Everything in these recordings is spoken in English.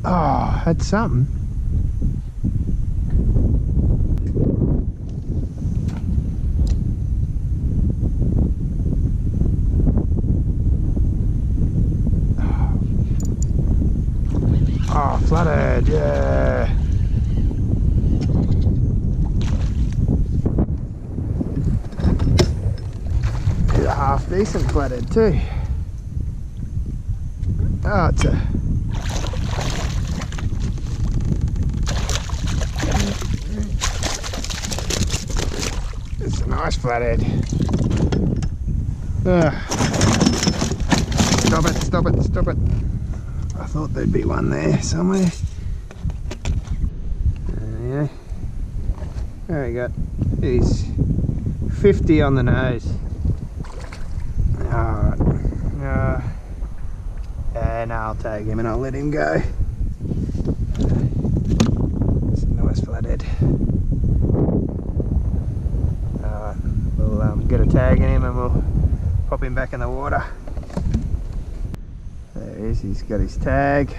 Oh, that's something. Oh, flathead, yeah. It's a half decent flathead too. Oh, it's a nice flathead. Stop it, stop it, stop it. I thought there'd be one there somewhere. Yeah. There we go. He's 50 on the nose. Alright. No, I'll tag him and I'll let him go. It's a nice flathead. Alright, we'll get a tag in him and we'll pop him back in the water. There he is, he's got his tag.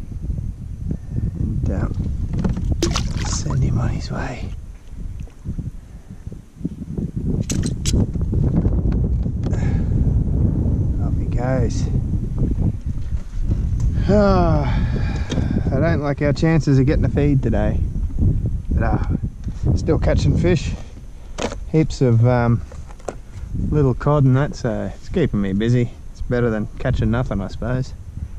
And send him on his way. Off he goes. Oh, I don't like our chances of getting a feed today, but still catching fish, heaps of little cod and that, so it's keeping me busy. It's better than catching nothing, I suppose.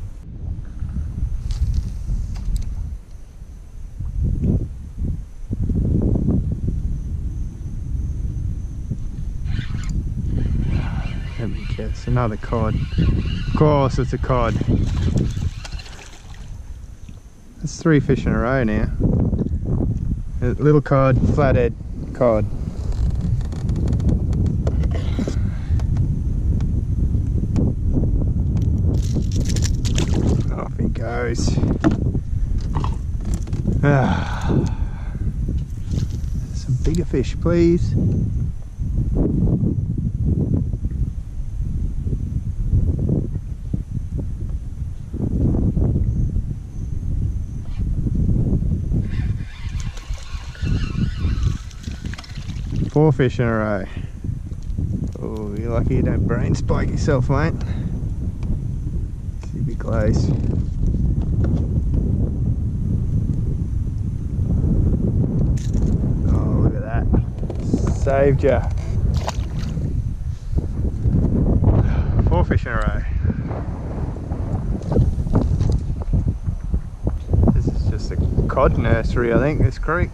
Let me guess, another cod. Of course it's a cod. That's 3 fish in a row now. A little cod, flathead, cod. Off he goes. Some bigger fish, please. Four fish in a row. Oh, you're lucky you don't brain spike yourself, mate. You'd be close. Oh, look at that. Saved ya. 4 fish in a row. This is just a cod nursery, I think, this creek.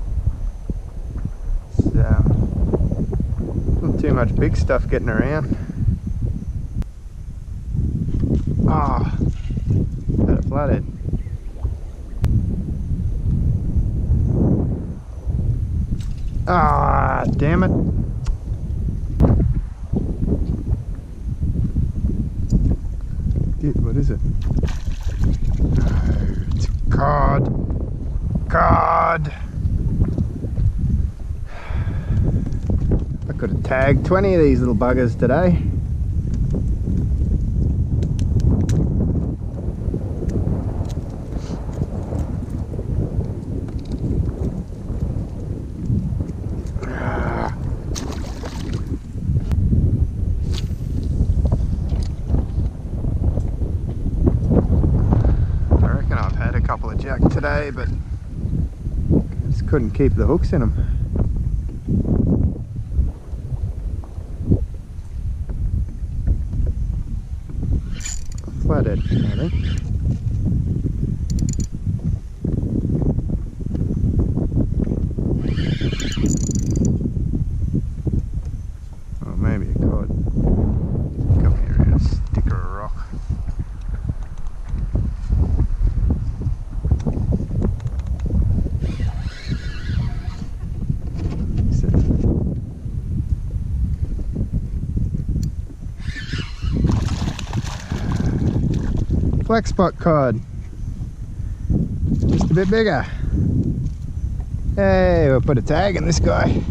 Not too much big stuff getting around. Ah, had a flathead. Ah, damn it. What is it? No, it's cod. Cod. I could have tagged 20 of these little buggers today. I reckon I've had a couple of jack today, but just couldn't keep the hooks in them. Flathead, I think. Oh, maybe a cod. Come here and a stick or a rock. Black spot cod, just a bit bigger. Hey, we'll put a tag in this guy.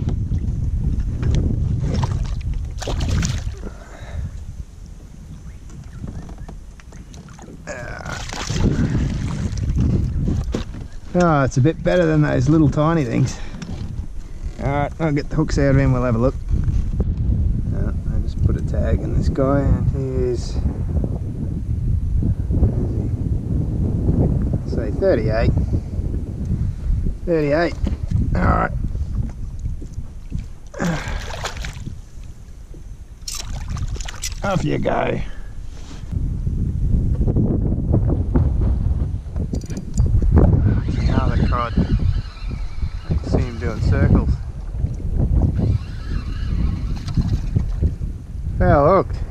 Oh, it's a bit better than those little tiny things. Alright, I'll get the hooks out of him, we'll have a look. I just put a tag in this guy, and here's, say 38. 38. Alright. Off you go. Another cod. I can see him doing circles. Well hooked.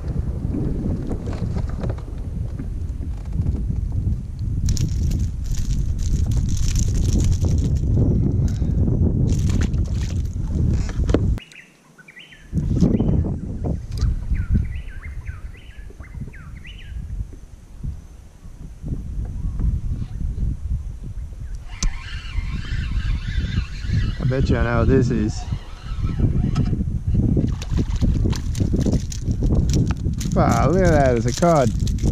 I bet you I know what this is. Wow, look at that, it's a cod.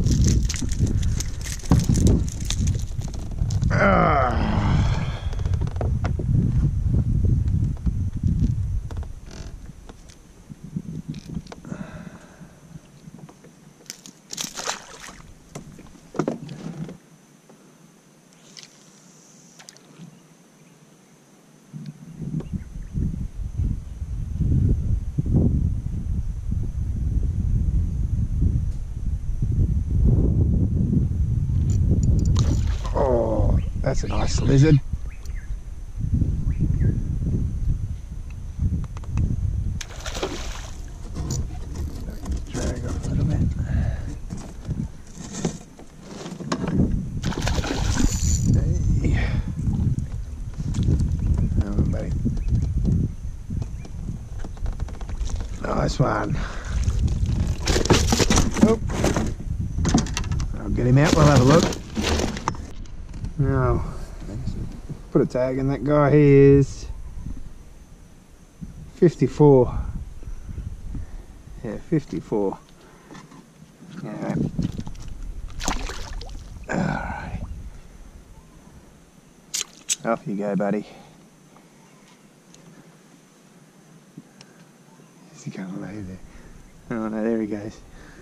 That's a nice lizard. Drag off a little bit. Hey. Oh, buddy. Nice one. Oh. I'll get him out, we'll have a look. Now, put a tag in that guy. He is 54. Yeah, 54. Yeah. Alright. Off you go, buddy. Is he going to lay there? Oh no, there he goes.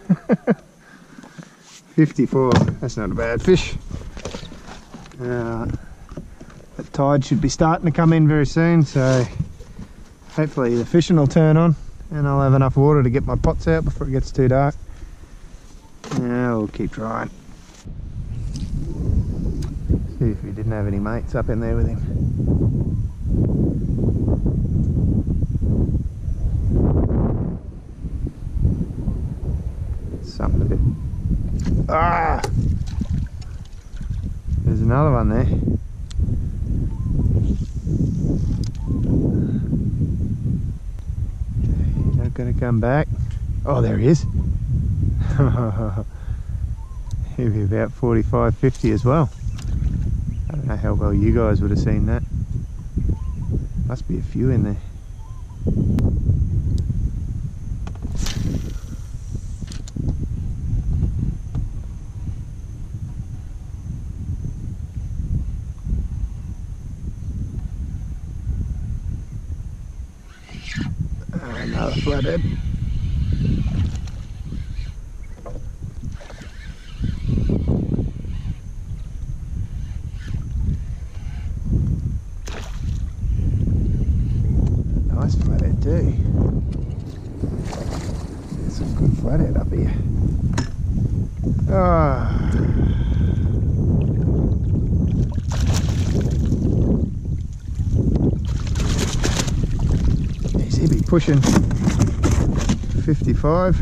54. That's not a bad fish. The tide should be starting to come in very soon, so hopefully the fishing will turn on and I'll have enough water to get my pots out before it gets too dark. Yeah, we'll keep trying. See if he didn't have any mates up in there with him. Something a bit... Ah! There's another one there. He's not going to come back. Oh, there he is. He'll be about 45, 50 as well. I don't know how well you guys would have seen that. Must be a few in there. Another flathead. Nice flathead too. There's some good flathead up here. Ah. He'd be pushing 55,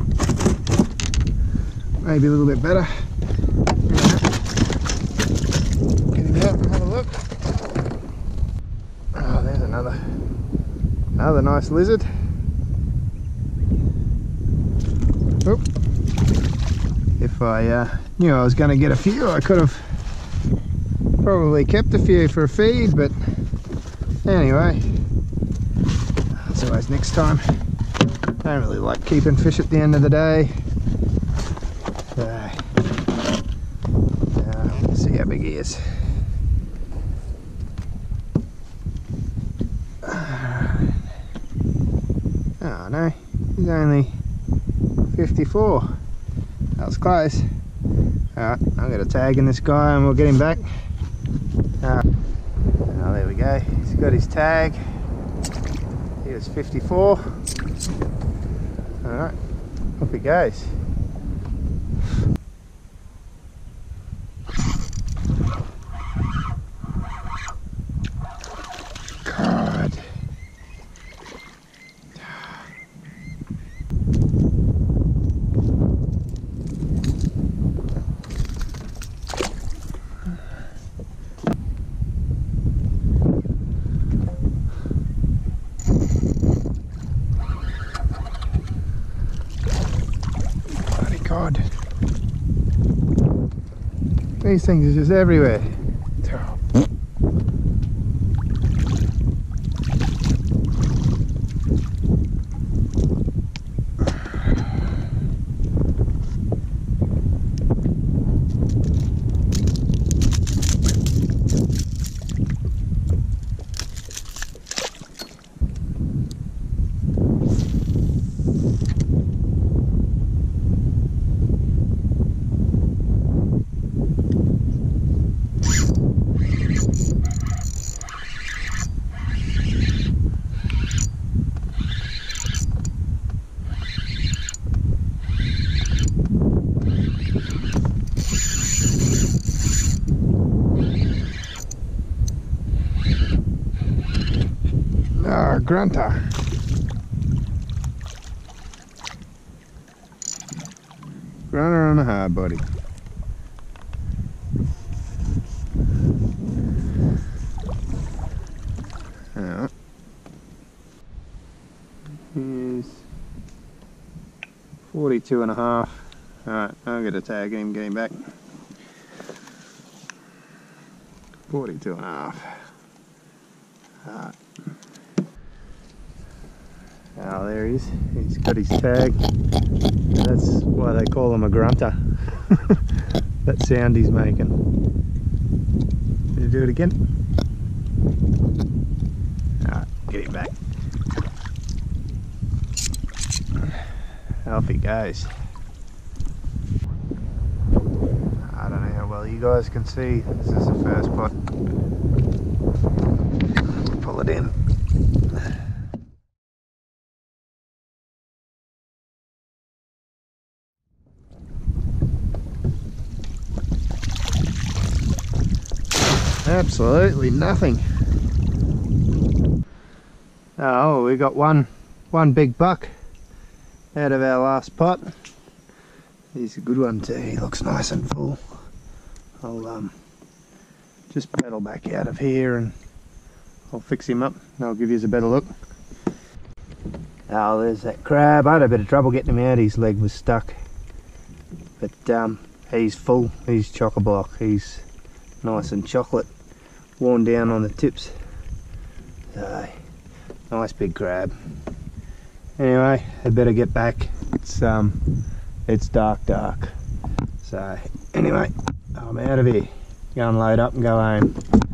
maybe a little bit better. Get him out and have a look. Oh, there's another nice lizard. Oop. If I knew I was going to get a few, I could have probably kept a few for a feed, but anyway. That's always next time. I don't really like keeping fish at the end of the day. So, let's see how big he is. Oh no, he's only 54. That was close. Alright, I'm going to tag in this guy and we'll get him back. Oh, there we go. He's got his tag. He was 54. Alright, off he goes. God. God. These things are just everywhere. Grunter. Grunter on a hard body. Alright. Here's 42 and a half. Alright, I'm going to tag him, get him back. 42 and a half. Alright. Oh, there he is. He's got his tag. That's why they call him a grunter. That sound he's making. Did you do it again? Alright, get him back. Off he goes. I don't know how well you guys can see. This is the first pot. Pull it in. Absolutely nothing. Oh, we got one big buck out of our last pot. He's a good one too. He looks nice and full. I'll just pedal back out of here and I'll fix him up and I'll give you a better look. Oh, there's that crab. I had a bit of trouble getting him out. His leg was stuck, but he's full. He's chock-a-block. He's nice and chocolate, worn down on the tips. So, nice big crab. Anyway, I'd better get back. It's dark. So anyway, I'm out of here. Go and load up and go home.